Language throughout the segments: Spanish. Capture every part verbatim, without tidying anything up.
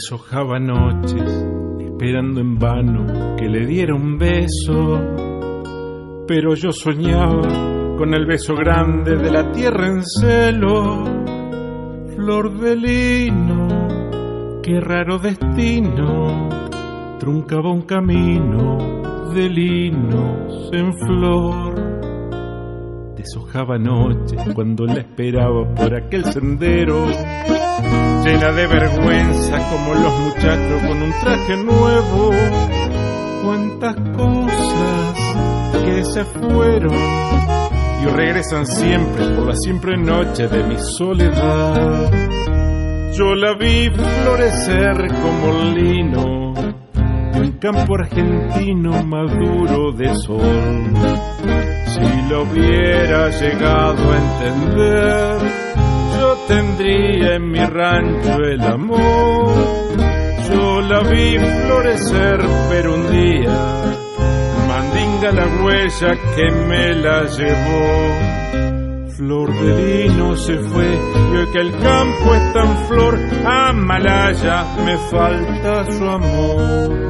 Deshojaba noches, esperando en vano que le diera un beso, pero yo soñaba con el beso grande de la tierra en celo. Flor de lino, qué raro destino, truncaba un camino de linos en flor. Deshojaba noches cuando la esperaba por aquel sendero, llena de vergüenza como los muchachos con un traje nuevo. Cuántas cosas que se fueron y regresan siempre por la siempre noche de mi soledad. Yo la vi florecer como el lino de un campo argentino maduro de sol. Si lo hubiera llegado a entender, yo tendría en mi rancho el amor. Yo la vi florecer, pero un día mandinga la huella que me la llevó. Flor de lino se fue y hoy que el campo está en flor, a Malaya me falta su amor.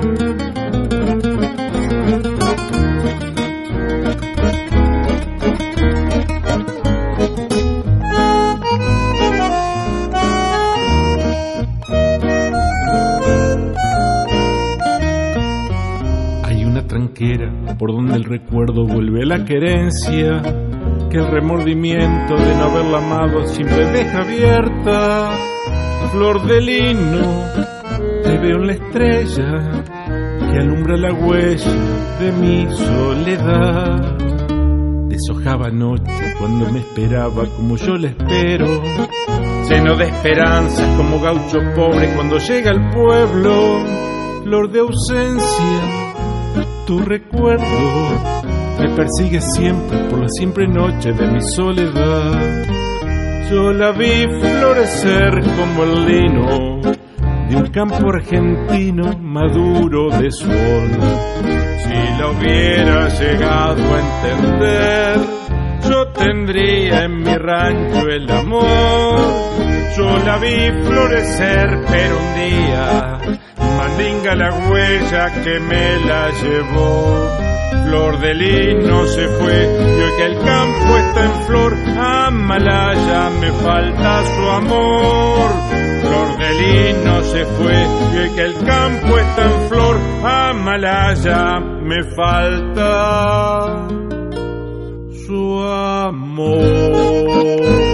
Por donde el recuerdo vuelve la querencia, que el remordimiento de no haberla amado siempre deja abierta. Flor de lino, te veo en la estrella que alumbra la huella de mi soledad. Deshojaba noche cuando me esperaba como yo la espero, lleno de esperanzas como gaucho pobre cuando llega al pueblo. Flor de ausencia, tu recuerdo me persigue siempre por la siempre noche de mi soledad. Yo la vi florecer como el lino de un campo argentino maduro de sol. Si la hubiera llegado a entender, yo tendría en mi rancho el amor. Yo la vi florecer, pero un día mandinga la huella que me la llevó. Flor de lino se fue y hoy que el campo está en flor, a Malaya me falta su amor. Flor de lino se fue y hoy que el campo está en flor, a Malaya me falta su amor.